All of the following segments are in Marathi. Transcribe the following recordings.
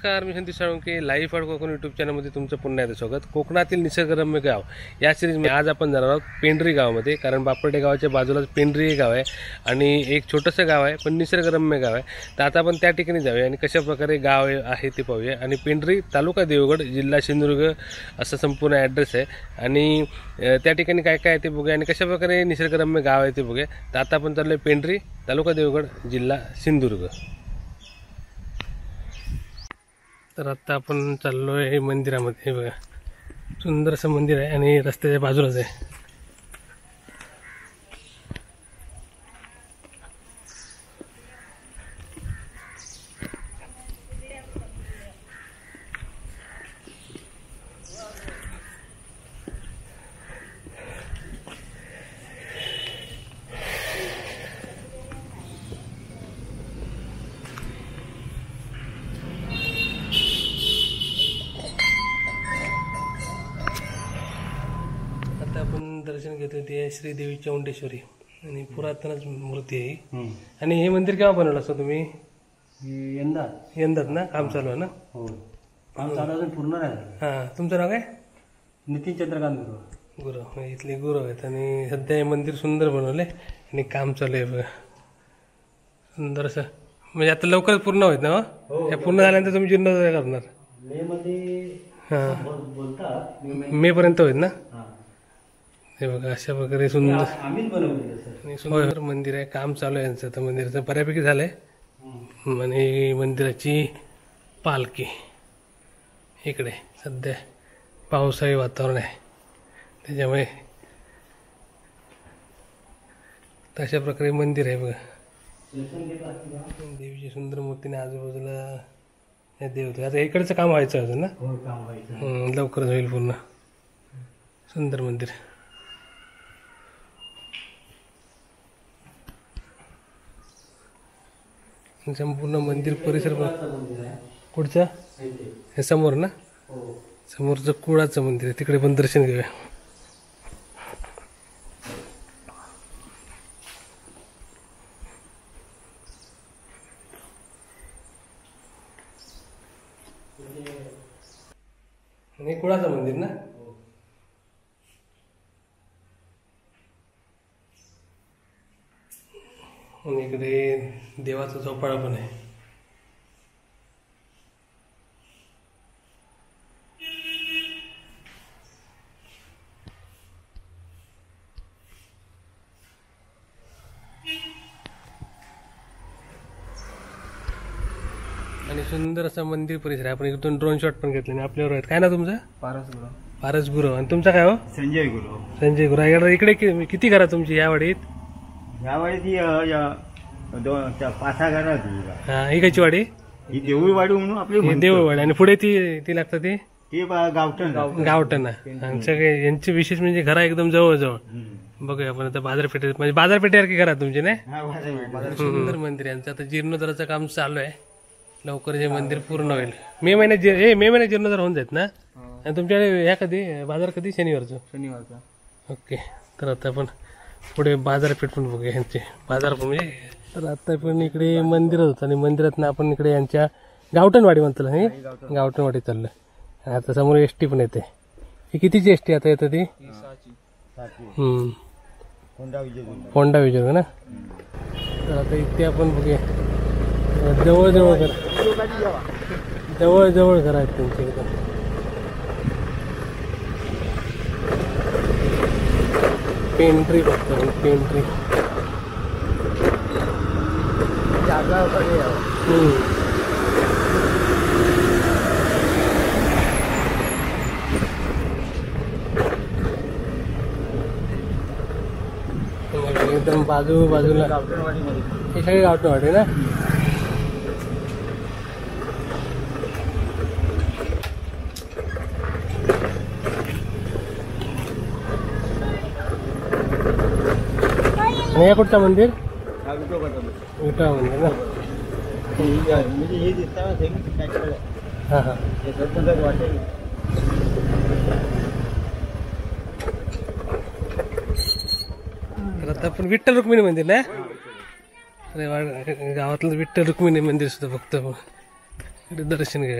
नमस्कार, मी Santosh Salunkhe life at Konkan YouTube चॅनलमध्ये तुमचं पुन्हा एकदा स्वागत। कोकणातील निसर्गरम्य गाव या सिरीजमध्ये आज आपण जाणार आहोत पेंढरी गावामध्ये, कारण बापरडे गावाच्या बाजूलाच पेंढरी हे गाव आहे आणि एक छोटंसं गाव आहे पण निसर्गरम्य गाव आहे। तर आता आपण त्या ठिकाणी जाऊया आणि कशा प्रकारे गाव आहे ते पाहूया। आणि पेंढरी तालुका देवगड जिल्हा सिंधुदुर्ग असा संपूर्ण ॲड्रेस आहे आणि त्या ठिकाणी काय काय आहे ते बघूया आणि कशा प्रकारे निसर्गरम्य गाव आहे ते बघूया। तर आता आपण चाललोय पेंढरी तालुका देवगड जिल्हा सिंधुदुर्ग। तर आता आपण चाललो आहे मंदिरामध्ये। बघा सुंदर असं मंदिर आहे आणि रस्त्याच्या बाजूलाच आहे। आपण दर्शन घेतो ते श्रीदेवी चौंडेश्वरी आणि पुरातनच मूर्ती आहे। आणि हे मंदिर केव्हा बनवलं असं तुम्ही? यंदाच ना? काम चालू आहे ना? हो, काम चालू अजून पूर्ण नाही। हां, तुमचं नाव काय? नितीन चंद्रकांत गुरव, इथले गुरव आहेत आणि सध्या हे मंदिर सुंदर बनवले आणि काम चालू आहे। बघा सुंदर असं, म्हणजे आता लवकरच पूर्ण होईल ना? हे पूर्ण झाल्यानंतर तुम्ही जीर्णोद्धार करणार? मे मध्ये बोलतात, मे पर्यंत होईल ना? हे बघा अशा प्रकारे सुंदर सुंदर मंदिर आहे। काम चालू आहे यांचं, तर मंदिराचं बऱ्यापैकी झालंय। आणि मंदिराची पालखी इकडे, सध्या पावसाळी वातावरण आहे त्याच्यामुळे तशा प्रकारे मंदिर आहे। बघा देवीची सुंदर मूर्तीने आजूबाजूला देवते। आता इकडचं काम व्हायचं होतं ना? लवकरच होईल पूर्ण। सुंदर मंदिर, संपूर्ण मंदिर परिसर कुठचं? हे समोर ना? समोरचं कुळाचं मंदिर आहे, तिकडे पण दर्शन घेऊया। हे कुळाचं मंदिर ना? आणि इकडे देवाचा झोपाळा पण आहे। आणि सुंदर असं मंदिर परिसर आहे। आपण इकडून ड्रोन शॉट पण घेतले आणि आपल्यावर आहेत। काय ना तुमचं? पारस गुरव। आणि तुमचा काय हो? संजय गुरव। संजय गुरव। इकडे किती घरा तुमची या वाडीत? या वाडीत 5-6 घरं होती। हा, ही कशी वाडी? ही देऊळवाडी म्हणून आपली देऊळवाडी। आणि पुढे ती लागतं ती गावठण। आणि सगळे यांची विशेष म्हणजे घरा एकदम जवळ बघूया आपण आता बाजारपेठेत, म्हणजे बाजारपेठेसारखी घरा तुमची नाही? सुंदर मंदिर यांचं आता जीर्णोद्धाराचं काम चालू आहे। लवकर हे मंदिर पूर्ण होईल। मे महिन्यात जीर्णोद्धार होऊन जात ना? आणि तुमच्याकडे ह्या कधी बाजार कधी? शनिवारचा। ओके, तर आता आपण पुढे बाजारपेठ पण बघूया ह्यांचे बाजार पण। म्हणजे तर आता पण इकडे मंदिर होतं आणि मंदिरात ना आपण इकडे यांच्या गावठणवाडी म्हणतो हे गावठणवाडी चाललं। आणि आता समोर एसटी पण येते। ही कितीची एसटी आता येतं ती? होंडा विजय ना? तर आता इथे आपण बघूया जवळ घर आहेत त्यांचे एकदम। पेंढरी बघतो, पेंढरी एकदम बाजूला हे सगळे गावठणवाडी ना? आणि कुठचं मंदिर? विठा मंदिर ना? हां हां, तर आता आपण विठ्ठल रुक्मिणी मंदिर ना? अरे गावातलं विठ्ठल रुक्मिणी मंदिर सुद्धा बघतो. इकडे दर्शन घेऊया.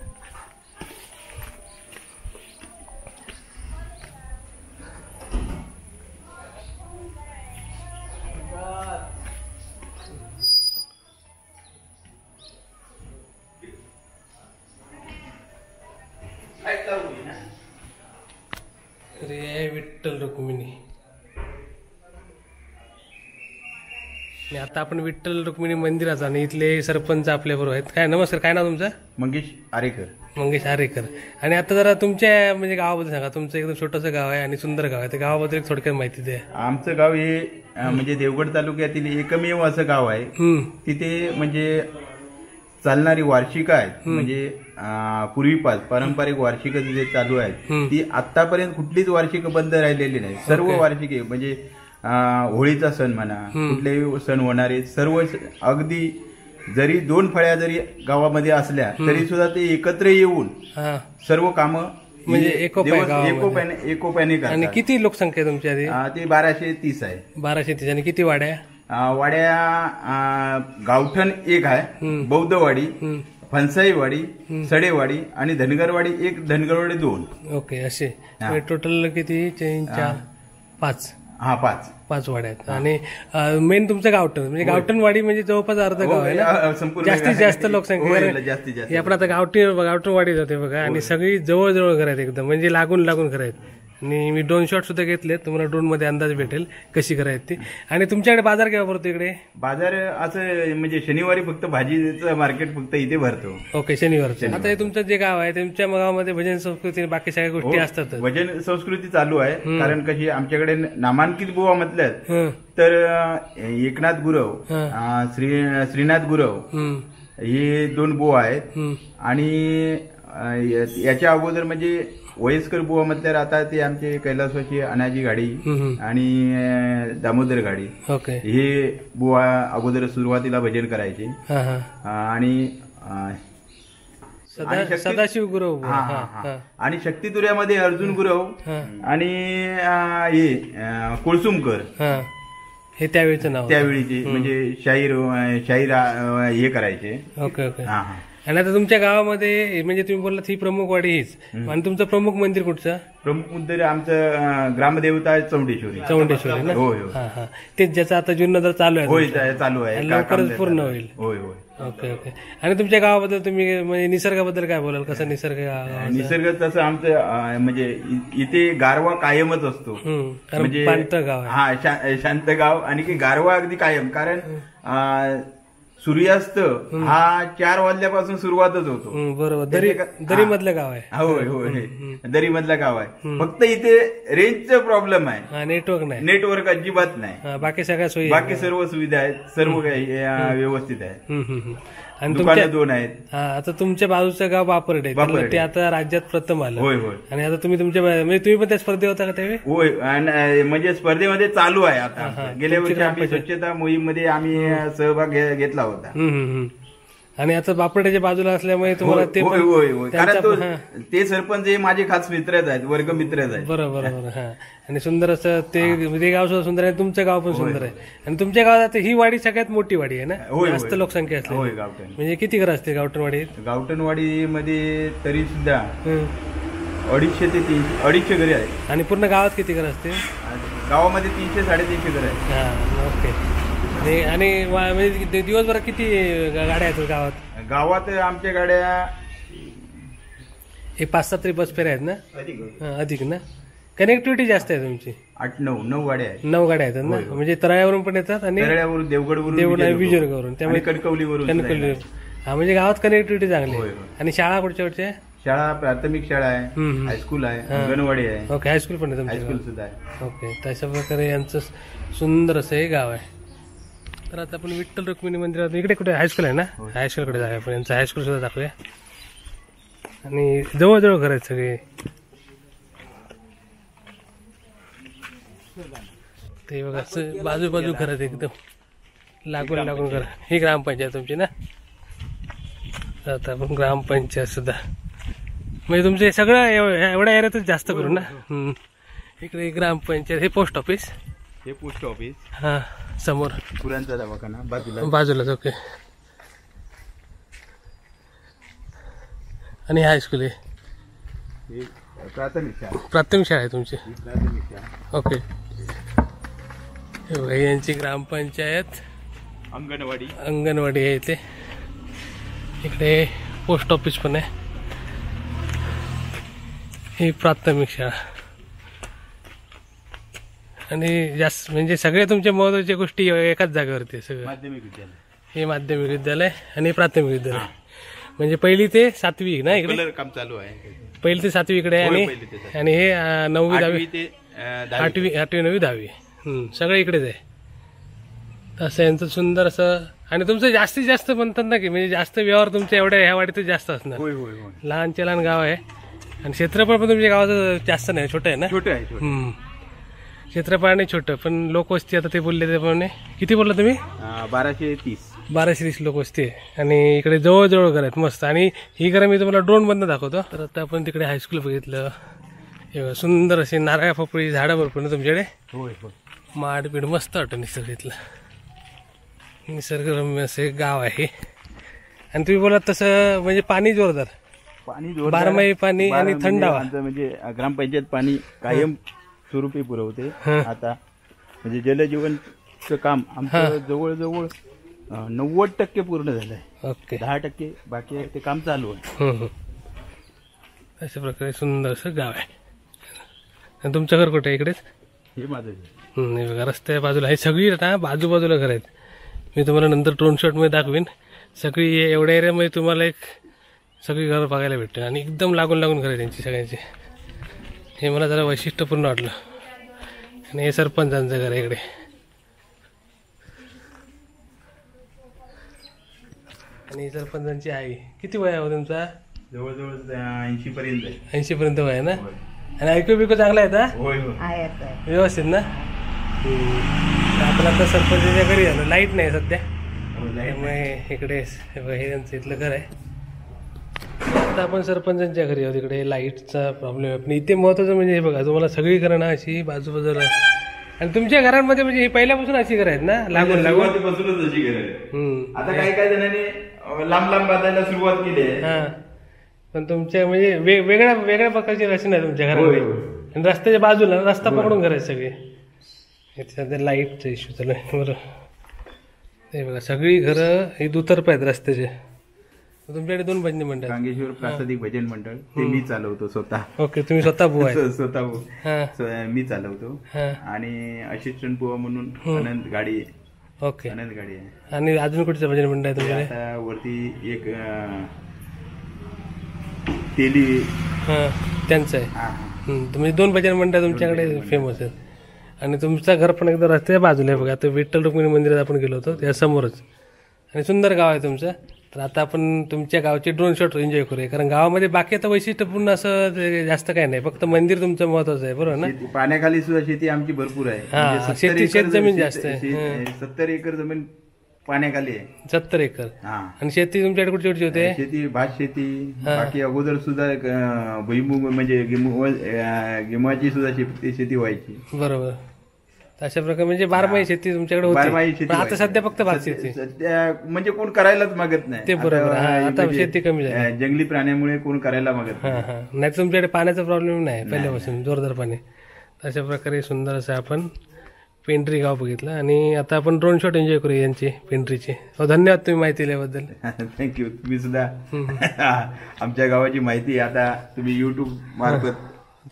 अरे विठ्ठल रुक्मिणी. आणि आता आपण विठ्ठल रुक्मिणी मंदिराचा आणि इथले सरपंच आपल्या बरोबर आहेत. काय नमस्कार, काय नाव तुमचं? मंगेश आरेकर. मंगेश आरेकर. आणि आता जरा तुमच्या म्हणजे गावाबद्दल सांगा. तुमचं एकदम छोटंसं गाव आहे आणि सुंदर गाव आहे. त्या गावाबद्दल एक थोडक्यात माहिती द्या. आमचं गाव हे म्हणजे देवगड तालुक्यातील एकमेव असं गाव आहे. तिथे म्हणजे चालणारी वार्षिका आहेत. म्हणजे पूर्वीपास पारंपरिक वार्षिक तिथे चालू आहेत. ती आतापर्यंत कुठलीच वार्षिक बंद राहिलेली नाही. सर्व वार्षिके म्हणजे होळीचा सण म्हणा, कुठलेही सण होणारे सर्व अगदी जरी 2 फळ्या जरी गावामध्ये असल्या तरी सुद्धा ते एकत्र येऊन सर्व कामं म्हणजे एकोप्याने करतात. आणि किती लोकसंख्या तुमच्या ती 1230 आहे. 1230. आणि किती वाड्या? वाड्या गावठण एक आहे, बौद्धवाडी, फणसाईवाडी, सडेवाडी आणि धनगरवाडी एक, धनगरवाडी 2. ओके. असे टोटल किती? 3 4 5. 5 वाड्या आहेत. आणि मेन तुमचं गावठण म्हणजे गावठणवाडी म्हणजे जवळपास अर्ध गाव आहे ना. जास्तीत जास्त लोकसंख्या. हे आपण आता गावठणवाडी जाते बघा. आणि सगळी जवळ घर आहेत एकदम म्हणजे लागून घर आहेत. आणि मी ड्रोन शॉट सुद्धा घेतले. तुम्हाला ड्रोन मध्ये अंदाज भेटेल कशी करायची ती. आणि तुमच्याकडे बाजार केव्हा भरतो इकडे? बाजार असं म्हणजे शनिवारी फक्त भाजीचं मार्केट फक्त इथे भरतो. ओके, शनिवारचं. आता हे तुमचं जे गाव आहे तुमच्या गावामध्ये भजन संस्कृती बाकी सगळ्या गोष्टी असतात. भजन संस्कृती चालू आहे. कारण कशी आमच्याकडे नामांकित बुवा म्हटल्यात तर एकनाथ गुरव, श्रीनाथ गुरव हे 2 बुवा आहेत. आणि याच्या अगोदर म्हणजे वयस्कर बुवा म्हटल्यावर आता ते आमचे कैलासवासी अनाजी गाडी आणि दामोदर गाडी हे बुवा अगोदर सुरुवातीला भजन करायचे. आणि सदाशिव गुरव आणि शक्तितुर्यामध्ये अर्जुन गुरव आणि हे कुळसुमकर हे त्यावेळीचं नाव, त्यावेळीचे म्हणजे शाहीर हे करायचे. Okay okay. आणि आता तुमच्या गावामध्ये म्हणजे तुम्ही बोललात ही प्रमुख वाडी हीच. आणि तुमचं प्रमुख मंदिर कुठचं? प्रमुख मंदिर आमचं ग्रामदेवता चौंडेश्वरी ना. होय. तेच ज्याचा आता जीर्णोद्धार चालू आहे. होय, चालू आहे, लवकरच पूर्ण होईल. होय होय. Okay okay. आणि तुमच्या गावाबद्दल तुम्ही म्हणजे निसर्गाबद्दल काय बोलाल? कसं निसर्ग? निसर्ग तसं आमचं म्हणजे इथे गारवा कायमच असतो. म्हणजे शांत गाव आहे. शांत गाव आणि की गारवा अगदी कायम. कारण सूर्यास्त हा 4 वाजल्यापासून सुरुवातच होतो. बरोबर. दरी मधलं गाव आहे. होय होय, दरी मधलं गाव आहे. फक्त इथे रेंजचा प्रॉब्लेम आहे. नेटवर्क अजिबात नाही. बाकी सगळ्या सोयी, बाकी सर्व सुविधा आहेत. सर्व काही व्यवस्थित आहे. आणि दुकानं 2 आहेत. आता तुमच्या बाजूचं गाव बापरडे ते आता राज्यात प्रथम आलं. होय होय. आणि आता तुम्ही म्हणजे तुम्ही पण त्या स्पर्धेत होता का त्यावेळी? होय, म्हणजे स्पर्धेमध्ये चालू आहे आता. गेल्या वर्षी आम्ही स्वच्छता मोहीम मध्ये आम्ही सहभाग घेतला होता. आणि आता बापरड्याच्या बाजूला असल्यामुळे तुम्हाला ते कारण ते सरपंच हे माझे खास मित्रच आहेत, वर्गमित्रच आहेत. बरोबर बरोबर. आणि सुंदर असं ते गाव सुद्धा सुंदर आहे, तुमचं गाव पण सुंदर आहे. आणि तुमच्या गावात ही वाडी सगळ्यात मोठी वाडी आहे ना, जास्त लोकसंख्या असते. म्हणजे किती घर असते गावठणवाडीत? गावठणवाडीमध्ये तरी सुद्धा 250 ते 300 घरे आहेत. आणि पूर्ण गावात किती घर असते? गावामध्ये 300-350 घर आहेत. ओके. आणि म्हणजे दिवसभर किती गाड्या आहेत गावात? गावात आमच्या गाड्या 5-7 तरी बस फेऱ्या आहेत ना? अधिक ना. कनेक्टिव्हिटी जास्त आहे तुमची. 8-9 गाड्या आहेत. 9 गाड्या आहेत ना. म्हणजे तरायावरून पण येतात आणि देवगडवरून विजयवरून त्यामुळे कणकवलीवरून. म्हणजे गावात कनेक्टिव्हिटी चांगली आहे. आणि शाळा कुठच्या? शाळा प्राथमिक शाळा आहे, हायस्कूल आहे, अंगणवाडी आहे. ओके. हायस्कूल पण आहे? हायस्कूल सुद्धा आहे. ओके. तशा प्रकारे यांचं सुंदर असं हे गाव आहे. तर आता आपण विठ्ठल रुक्मिणी मंदिरात इकडे कुठे हायस्कूल आहे ना, हायस्कूलकडे जाऊया आपण. यांचं हायस्कूल सुद्धा दाखवूया. आणि जवळजवळ घर आहेत सगळे. ते बघा बाजूबाजू घर आहेत एकदम लागून घर. ही ग्रामपंचायत तुमची ना. आता आपण ग्रामपंचायत सुद्धा म्हणजे तुमचे सगळं एवढ्या एरियातच जास्त करू ना. इकडे ग्रामपंचायत, हे पोस्ट ऑफिस. हे पोस्ट ऑफिस हा समोर पुरांचा दवाखाना बाजूलाच. ओके. आणि हायस्कूल आहे ही प्राथमिक शाळा. प्राथमिक शाळा आहे तुमची. ही प्राथमिक शाळा. ओके. हे बघा, यांची ग्रामपंचायत अंगणवाडी आहे इथे. इकडे पोस्ट ऑफिस पण आहे. ही प्राथमिक शाळा. आणि जास्त म्हणजे सगळे तुमच्या महत्वाच्या गोष्टी एकाच जागेवरती आहे सगळं. माध्यमिक विद्यालय. हे माध्यमिक विद्यालय आणि प्राथमिक विद्यालय. म्हणजे पहिली ते 7वी ना इकडे. कलर काम चालू आहे. पहिली ते 7वी इकडे आहे. होय, आणि पहिली ते 7वी. आणि हे 9वी 10वी ते 8वी 9वी 10वी सगळं इकडेच आहे. असं यांचं सुंदर असं. आणि तुमचं जास्तीत जास्त म्हणतात ना की म्हणजे जास्त व्यवहार तुमच्या एवढ्या ह्या वाडीतच जास्त असणार. होय होय होय. लहानचे लहान गाव आहे. आणि क्षेत्रफळ पण तुमच्या गावाचं जास्त नाही, छोटं आहे ना. छोटे आहे. क्षेत्रफळ नाही छोटं, पण लोकवस्ती आता ते बोलले त्याप्रमाणे. किती बोलला तुम्ही? 1230 लोकवस्ती आहे. आणि इकडे जवळजवळ घर आहेत मस्त. आणि ही घरं मी तुम्हाला ड्रोन बंद दाखवतो. तर आता आपण तिकडे हायस्कूल बघितलं. हे बघा, सुंदर असे नारळ पोपळी झाडं भरपूर ना तुमच्याकडे. होय होय. माडपीड मस्त वाटतं निसर्ग इथलं. निसर्गरम्य असे गाव आहे. आणि तुम्ही बोलात तसं म्हणजे पाणी जोरदार. पाणी बारमाही पाणी आणि थंड हवा. म्हणजे ग्रामपंचायत पाणी कायम स्वरूपी पुरवते. आता म्हणजे जलजीवनचं काम आमचं जवळजवळ 90% पूर्ण झालंय. ओके. 10% बाकी आहे, ते काम चालू आहे. अशा प्रकारे सुंदर असं गाव आहे. आणि तुमचं घर कुठे आहे? इकडेच. हे माझं हे बघा, रस्त्या बाजूला आहे सगळी ना, बाजूबाजूला घर आहेत. मी तुम्हाला नंतर ड्रोन शॉटमध्ये दाखवीन. सगळी एवढ्या एरियामध्ये तुम्हाला एक सगळी घरं बघायला भेटते. आणि एकदम लागून लागून घर आहे त्यांची सगळ्यांची. हे मला जरा वैशिष्ट्यपूर्ण वाटलं. आणि हे सरपंचांचं घर आहे इकडे. आणि सरपंचांची आई. किती वय आहे तुमचा? जवळजवळ 80 पर्यंत आहे. 80 पर्यंत वय आहे ना. आणि ऐकू बिकू चांगला आहे का? होय होय. व्यवस्थित ना. आपण आता सरपंचाच्या घरी आलो. लाईट नाही सध्या, त्यामुळे इकडे हे त्यांचं इथलं घर आहे. आता आपण सरपंचांच्या घरी आहोत. इकडे लाईटचा प्रॉब्लेम आहे. पण इथे महत्वाचं म्हणजे हे बघा, तुम्हाला सगळी घरं ना अशी बाजूबाजूला. आणि तुमच्या घरांमध्ये म्हणजे हे पहिल्यापासून अशी घरं आहेत ना, लागून लागून. अशी घर आहे. आता काही जणांनी लांब लांब बांधायला सुरुवात केली आहे. हा, पण तुमच्या म्हणजे वेगळ्या प्रकारची रचना आहे तुमच्या घरामध्ये. आणि रस्त्याच्या बाजूला रस्ता पकडून घर आहेत सगळे. इथे सध्या लाईटचा इश्यू चालू आहे. बरं, हे बघा सगळी घरं ही दुतर्फ आहेत रस्त्याचे. तुमच्याकडे 2 भजनी मंडळ. कांगेश्वर प्रासादिक भजन मंडळ ते मी चालवतो स्वतः. ओके, तुम्ही स्वतः बुवा आहे. स्वतः मी चालवतो. आणि असिस्टंट बुवा म्हणून अनंत गाडी आहे. ओके, अनंत गाडी आहे. आणि अजून कुठचं भजन मंडळ आहे तुमच्याकडे? आता वरती एक तेली त्यांचं आहे. तुम्ही 2 भजन मंडळ तुमच्याकडे फेमस आहेत. आणि तुमचं घर पण एकदम रस्त्याच्या बाजूला आहे बघा. आता विठ्ठल रुक्मिणी मंदिरात आपण गेलो होतो त्या समोरच. आणि सुंदर गाव आहे तुमचं. तर आता आपण तुमच्या गावचे ड्रोन शॉट एन्जॉय करूया. कारण गावामध्ये बाकी आता वैशिष्ट्यपूर्ण असं जास्त काही नाही, फक्त मंदिर तुमचं महत्वाचं आहे. बरोबर ना. पाण्याखाली सुद्धा शेती आमची भरपूर आहे. शेत जमीन जास्त आहे. 70 एकर जमीन पाण्याखाली आहे. 70 एकर. आणि शेती तुमच्याकडे कुठची कुठची होते? शेती भात शेती. बाकी अगोदर सुद्धा भुईमुग म्हणजे गिमाची सुद्धा शेती व्हायची. बरोबर. अशा प्रकारे म्हणजे 12माही शेती तुमच्याकडे होती. आता सध्या फक्त भात शेती. सध्या म्हणजे कोण करायलाच मागत नाही. ते बरोबर. आता शेती कमी झाली. जंगली प्राण्यामुळे कोण करायला मागत नाही. नाही तुमच्याकडे पाण्याचा प्रॉब्लेम नाही पहिल्यापासून, जोरदार पाणी. अशा प्रकारे सुंदर असं आपण पेंट्री गाव बघितलं. आणि आता आपण ड्रोन शॉट एन्जॉय करूया यांची पेंट्रीची. धन्यवाद तुम्ही माहिती दिल्याबद्दल. थँक्यू. तुम्ही सुद्धा आमच्या गावाची माहिती आता तुम्ही युट्यूब मार्फत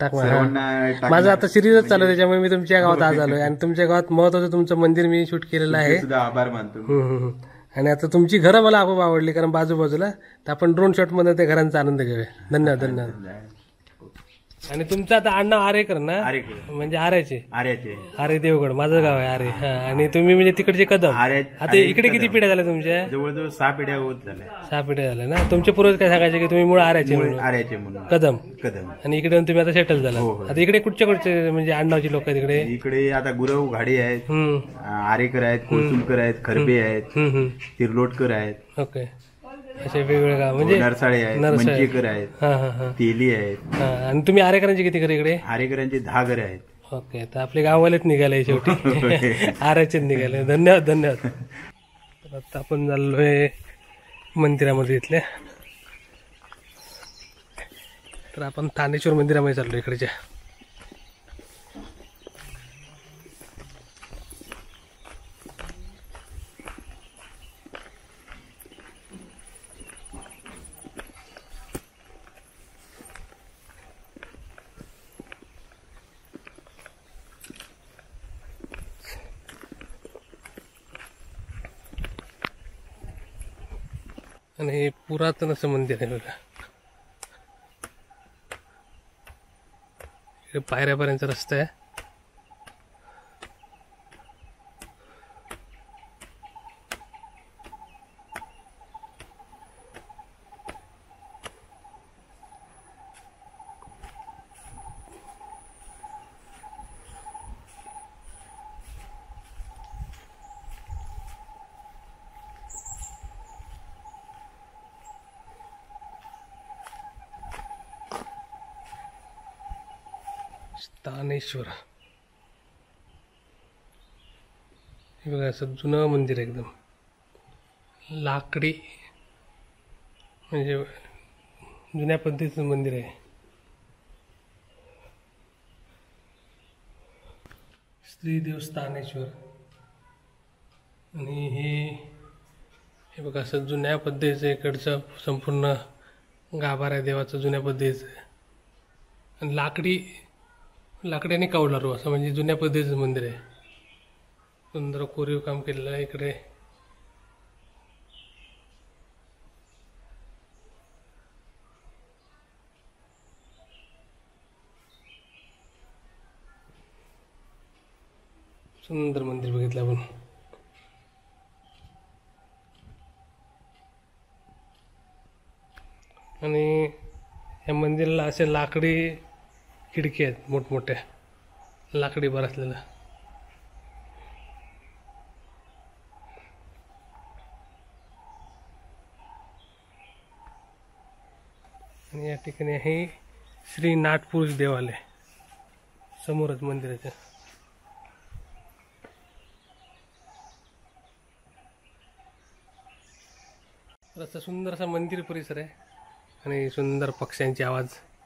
माझं आता सिरीजच चालू आहे, त्याच्यामुळे मी तुमच्या गावात आज आलोय. आणि तुमच्या गावात महत्वाचं तुमचं मंदिर मी शूट केलेलं आहे. आभार मानतो. आणि आता तुमची घरं मला खूप आवडली, कारण बाजूबाजूला. तर आपण ड्रोन शॉट मध्ये त्या घरांचा आनंद घेऊया. धन्यवाद. धन्यवाद. आणि तुमचं आता आडनाव आरेकर ना? म्हणजे आर्याचे. आरे देवगड माझं गाव आहे आरे. आणि तुम्ही म्हणजे तिकडचे कदम. आता इकडे किती पिढ्या झाल्या तुमच्या? जवळजवळ 6 पिढ्या होत झाल्या. 6 पिढ्या झाल्या ना. तुमचे पूर्वज काय सांगायचे की तुम्ही मूळ आर्याचे म्हणून कदम. आणि इकडे तुम्ही आता सेटल झाला. आता इकडे कुठचे म्हणजे आडनावची लोक आहेत इकडे? इकडे आता गुरव घाडे आहेत, आरेकर आहेत, कोळसुलकर आहेत, खरबे आहेत, तिरलोटकर आहेत. ओके, असे वेगवेगळे गाव म्हणजे नरसाळे आहेत, मंचेकर आहेत, तेली आहेत. आणि तुम्ही आरेकरांची किती घरं इकडे? आरेकरांची 10 घरं आहेत. ओके, तर आपले गाववालेच निघाले शेवटी. आऱ्याचेच निघाले. धन्यवाद. धन्यवाद. आता आपण चाललोय मंदिरामध्ये इथल्या. तर आपण स्थानेश्वर मंदिरामध्ये चाललो इकडच्या. आणि हे पुरातन असं मंदिर आहे बघा. इकडे पायऱ्यापर्यंत रस्ता आहे. स्थानेश्वर हे बघा, असं जुनं मंदिर आहे एकदम. लाकडी म्हणजे जुन्या पद्धतीचं मंदिर आहे. श्रीदेव स्थानेश्वर. आणि हे बघा, असं जुन्या पद्धतीचं इकडचं संपूर्ण गाभारा आहे देवाचं, जुन्या पद्धतीचं. आणि लाकड्याने कौलारू असं म्हणजे जुन्या पद्धतीचं मंदिर आहे. सुंदर कोरीव काम केलेलं आहे इकडे. सुंदर मंदिर बघितलं आपण. आणि या मंदिराला असे लाकडी खिडकी आहेत मोठमोठ्या, लाकडी भर असलेल्या. आणि या ठिकाणी आहे श्री नाटपुरुष देवालय समोरच मंदिराच्या. असा सुंदर असा मंदिर परिसर आहे आणि सुंदर पक्ष्यांचे आवाज.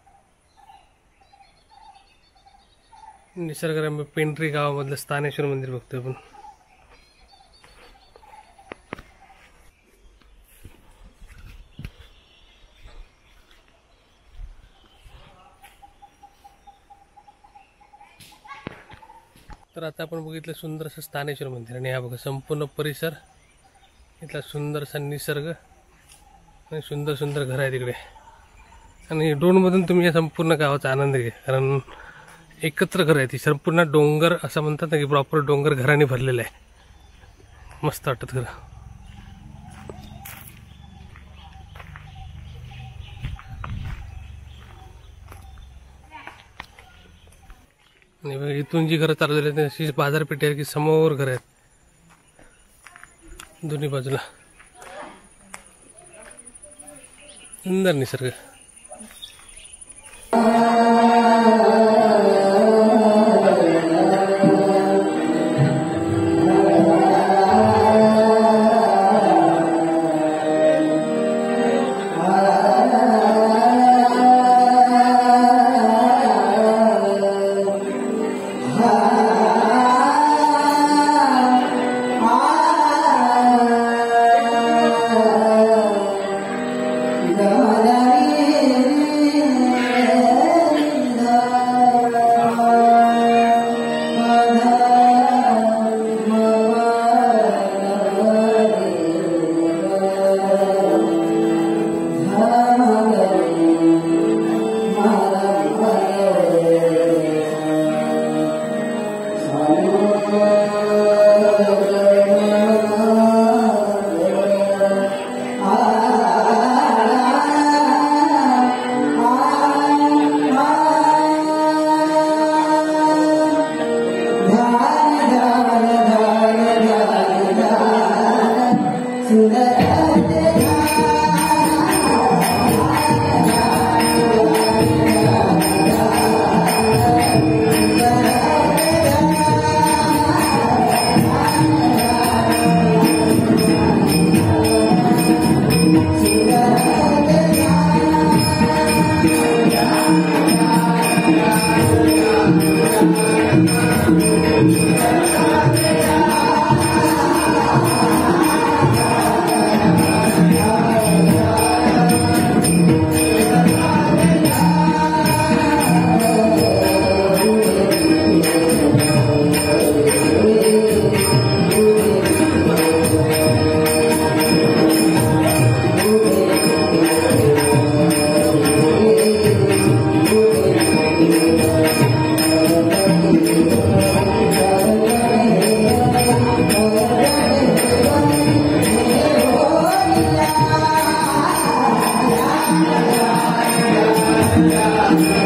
निसर्गरम्य पेंढरी गावामधलं स्थानेश्वर मंदिर बघतोय आपण. तर आता आपण बघितलं सुंदर असं स्थानेश्वर मंदिर. आणि हा बघा संपूर्ण परिसर, इथला सुंदरसा निसर्ग आणि सुंदर सुंदर घर आहे तिकडे. आणि ड्रोनमधून तुम्ही या संपूर्ण गावाचा आनंद घ्या, कारण एकत्र घर आहे. ती संपूर्ण डोंगर असं म्हणतात ना की प्रॉपर डोंगर घराने भरलेलं आहे. मस्त वाटत घर. आणि इथून जी घरं चालू झाली अशी बाजारपेठ आहे की समोर घर आहेत दोन्ही बाजूला. सुंदर निसर्ग. Yeah.